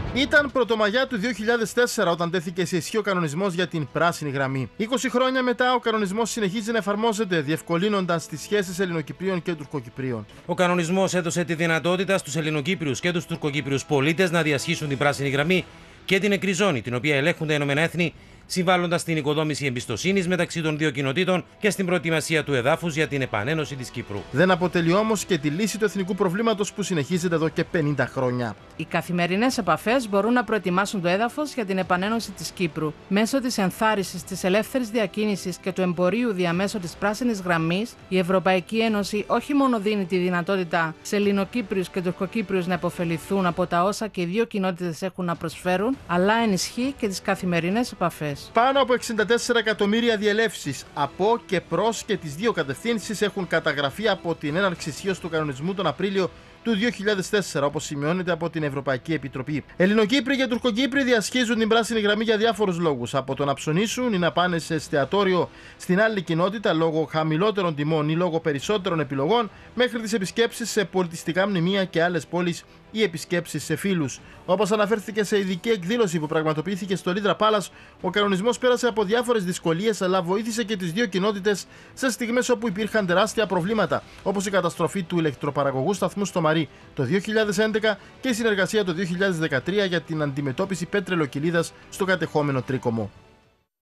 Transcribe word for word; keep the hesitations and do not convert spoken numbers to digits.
Ήταν πρωτομαγιά του δύο χιλιάδες τέσσερα όταν τέθηκε σε ισχύ ο κανονισμός για την πράσινη γραμμή. είκοσι χρόνια μετά, ο κανονισμός συνεχίζει να εφαρμόζεται, διευκολύνοντας τις σχέσεις Ελληνοκυπρίων και Τουρκοκυπρίων. Ο κανονισμός έδωσε τη δυνατότητα στους Ελληνοκύπριους και τους Τουρκοκύπριους πολίτες να διασχίσουν την πράσινη γραμμή και την νεκρή ζώνη, την οποία ελέγχουν τα Ηνωμένα Έθνη, συμβάλλοντας στην οικοδόμηση εμπιστοσύνης μεταξύ των δύο κοινοτήτων και στην προετοιμασία του εδάφους για την επανένωση της Κύπρου. Δεν αποτελεί όμως και τη λύση του εθνικού προβλήματος που συνεχίζεται εδώ και πενήντα χρόνια. Οι καθημερινές επαφές μπορούν να προετοιμάσουν το έδαφος για την επανένωση της Κύπρου. Μέσω της ενθάρρυνσης της ελεύθερης διακίνησης και του εμπορίου διαμέσου της πράσινης γραμμής, η Ευρωπαϊκή Ένωση όχι μόνο δίνει τη δυνατότητα σε Ελληνοκύπριους και Τουρκοκύπριους να υποφεληθούν από τα όσα και οι δύο κοινότητες έχουν να προσφέρουν, αλλά ενισχύει και τις καθημερινές επαφές. Πάνω από εξήντα τέσσερα εκατομμύρια διελεύσεις από και προς και τις δύο κατευθύνσεις έχουν καταγραφεί από την έναρξη ισχύως του κανονισμού τον Απρίλιο του δύο χιλιάδες τέσσερα, όπως σημειώνεται από την Ευρωπαϊκή Επιτροπή. Ελληνοκύπροι και Τουρκοκύπροι διασχίζουν την πράσινη γραμμή για διάφορους λόγους. Από το να ψωνίσουν ή να πάνε σε εστιατόριο στην άλλη κοινότητα λόγω χαμηλότερων τιμών ή λόγω περισσότερων επιλογών, μέχρι τις επισκέψεις σε πολιτιστικά μνημεία και άλλες πόλεις ή επισκέψεις σε φίλους. Όπως αναφέρθηκε σε ειδική εκδήλωση που πραγματοποιήθηκε στο Λίδρα Πάλας, ο κανονισμός πέρασε από διάφορες δυσκολίες, αλλά βοήθησε και τις δύο κοινότητες σε στιγμές όπου υπήρχαν τεράστια προβλήματα, όπως η καταστροφή του ηλεκτροπαραγωγού σταθμού στο Μαρί το δύο χιλιάδες έντεκα και η συνεργασία το δύο χιλιάδες δεκατρία για την αντιμετώπιση πετρελοκυλίδας στο κατεχόμενο Τρίκομο.